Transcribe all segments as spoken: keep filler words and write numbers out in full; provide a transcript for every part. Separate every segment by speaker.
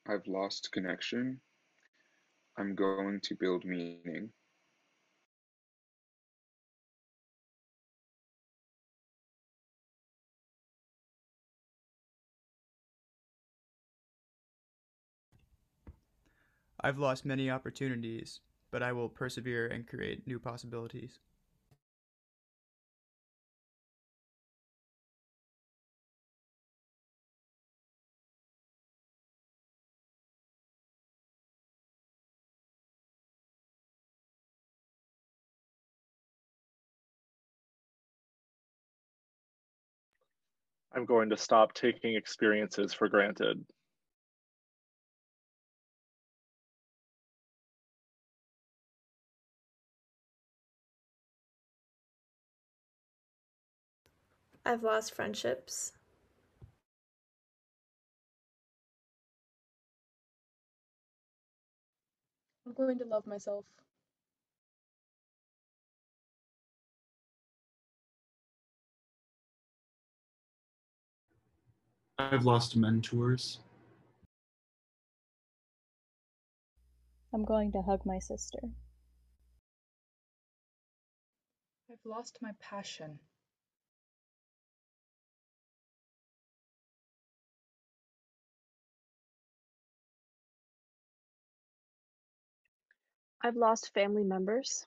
Speaker 1: I've lost connection. I'm going to build meaning.
Speaker 2: I've lost many opportunities, but I will persevere and create new possibilities.
Speaker 3: I'm going to stop taking experiences for granted.
Speaker 4: I've lost friendships.
Speaker 5: I'm going to love myself.
Speaker 6: I've lost mentors.
Speaker 7: I'm going to hug my sister.
Speaker 5: I've lost my passion.
Speaker 8: I've lost family members.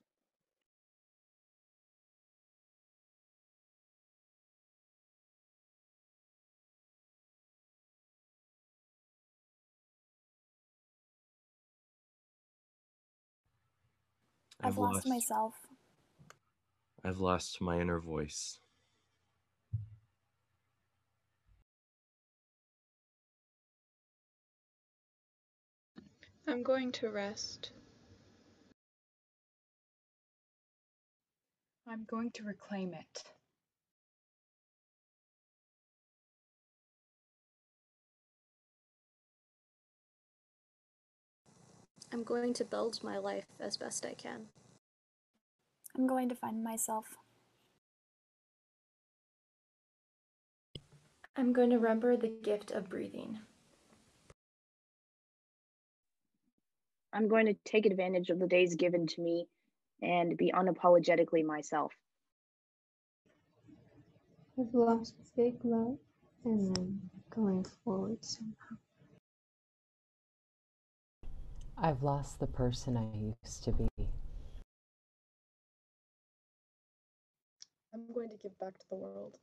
Speaker 9: I've,
Speaker 10: I've
Speaker 9: lost,
Speaker 10: lost myself.
Speaker 9: I've lost my inner voice.
Speaker 4: I'm going to rest.
Speaker 5: I'm going to reclaim it.
Speaker 4: I'm going to build my life as best I can.
Speaker 10: I'm going to find myself.
Speaker 4: I'm going to remember the gift of breathing.
Speaker 8: I'm going to take advantage of the days given to me and be unapologetically myself.
Speaker 11: I've lost fake love and I'm going forward somehow.
Speaker 12: I've lost the person I used to be.
Speaker 5: I'm going to give back to the world.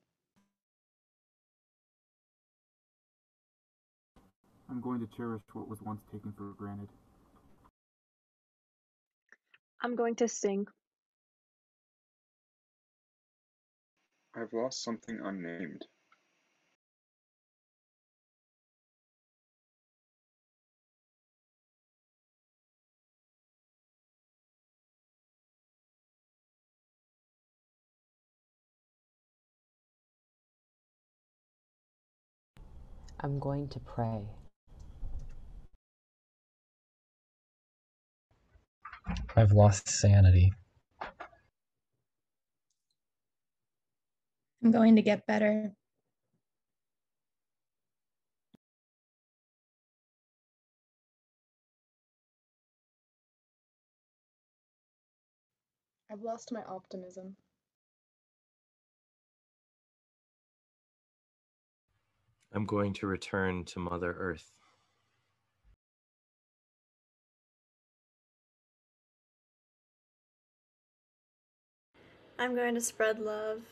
Speaker 13: I'm going to cherish what was once taken for granted.
Speaker 8: I'm going to sing.
Speaker 1: I've lost something unnamed.
Speaker 12: I'm going to pray.
Speaker 14: I've lost sanity.
Speaker 15: I'm going to get better.
Speaker 5: I've lost my optimism.
Speaker 9: I'm going to return to Mother Earth.
Speaker 4: I'm going to spread love.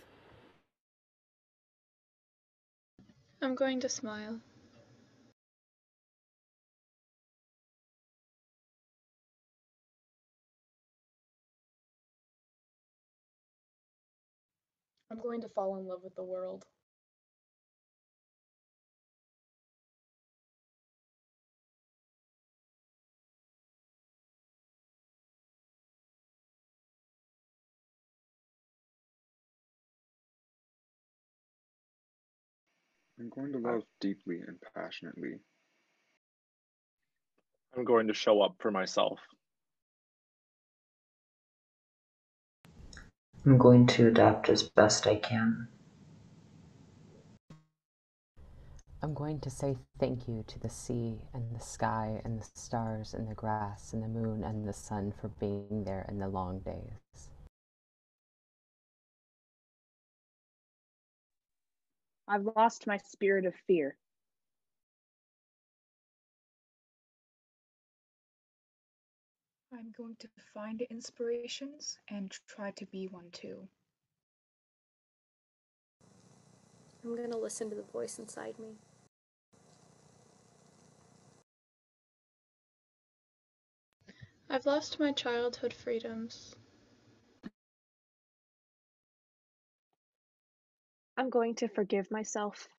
Speaker 4: I'm going to smile.
Speaker 5: I'm going to fall in love with the world.
Speaker 1: I'm going to love deeply and passionately.
Speaker 3: I'm going to show up for myself.
Speaker 16: I'm going to adapt as best I can.
Speaker 12: I'm going to say thank you to the sea and the sky and the stars and the grass and the moon and the sun for being there in the long days.
Speaker 8: I've lost my spirit of fear.
Speaker 5: I'm going to find inspirations and try to be one too.
Speaker 4: I'm going to listen to the voice inside me.
Speaker 15: I've lost my childhood freedoms.
Speaker 16: I'm going to forgive myself.